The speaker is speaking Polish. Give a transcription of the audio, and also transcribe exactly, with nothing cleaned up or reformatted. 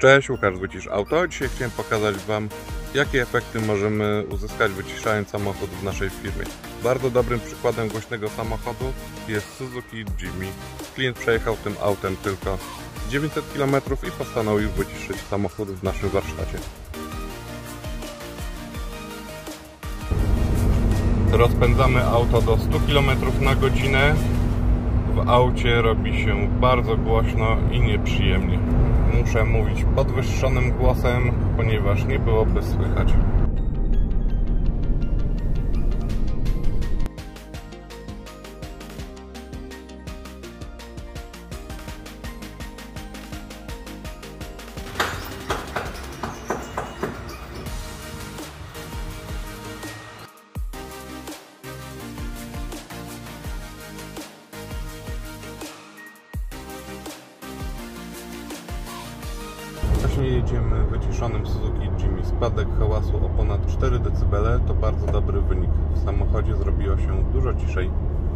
Cześć, Łukasz z Wycisz Auto. Dzisiaj chciałem pokazać Wam, jakie efekty możemy uzyskać, wyciszając samochód w naszej firmie. Bardzo dobrym przykładem głośnego samochodu jest Suzuki Jimmy. Klient przejechał tym autem tylko dziewięćset kilometrów i postanowił wyciszyć samochód w naszym warsztacie. Rozpędzamy auto do stu kilometrów na godzinę. W aucie robi się bardzo głośno i nieprzyjemnie. Muszę mówić podwyższonym głosem, ponieważ nie byłoby słychać. Właśnie jedziemy wyciszonym Suzuki Jimmy. Spadek hałasu o ponad cztery decybele to bardzo dobry wynik. W samochodzie zrobiło się dużo ciszej.